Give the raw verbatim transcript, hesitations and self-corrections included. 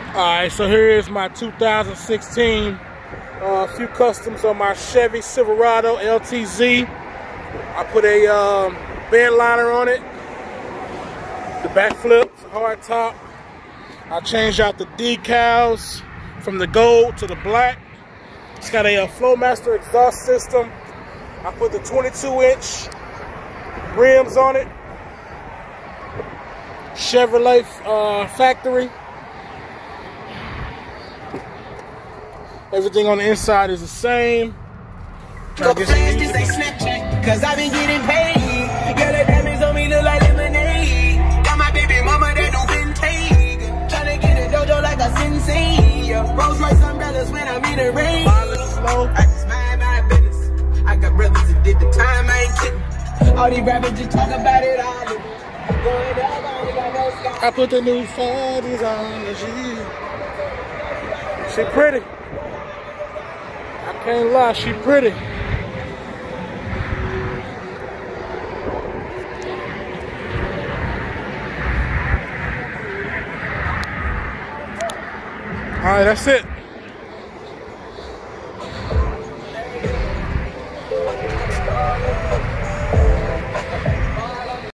Alright, so here is my two thousand sixteen uh, few customs on my Chevy Silverado L T Z. I put a um, bed liner on it, the back flip, hard top. I changed out the decals from the gold to the black. It's got a, a Flowmaster exhaust system. I put the twenty-two inch rims on it. Chevrolet uh, factory. Everything on the inside is the same. Try to get some music. Cause I've been getting paid. Girl, the diamonds on me look like lemonade. Got my baby mama that no vintage. Tryna get a dojo like a sensei. Rolls Royce umbrellas when I'm in the rain. I just mind my business. I got brothers that did the time, I ain't kidding. All these rappers just talk about it all. Going up, I only got no sky. I put the new forties on the G. She pretty. I can't lie, she pretty. All right, that's it.